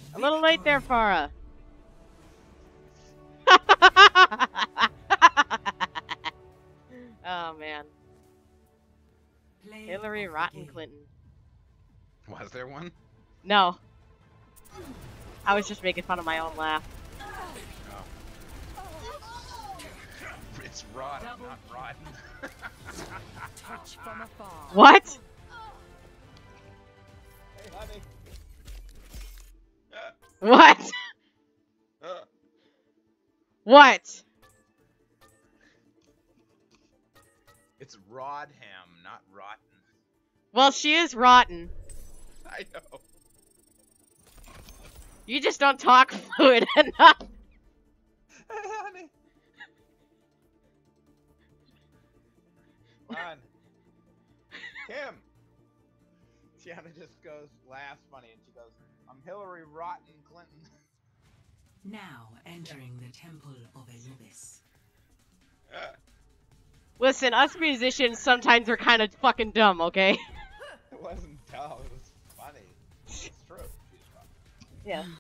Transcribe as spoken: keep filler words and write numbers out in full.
A little late there, Farah. Oh man. Hillary Rotten Clinton. Was there one? No. I was just making fun of my own laugh. Oh. It's rotten, not rotten. Touch from afar. What? Hey, honey. What? What? It's Rodham, not rotten. Well, she is rotten. I know. You just don't talk fluid enough. Hey, honey. Come on. Kim. Tiana just goes, laughs funny, and she goes, I'm Hillary Rotten Clinton. Now entering the Temple of Anubis. Listen, us musicians sometimes are kind of fucking dumb, okay? It wasn't dumb, it was funny. It's true. She's funny. Yeah.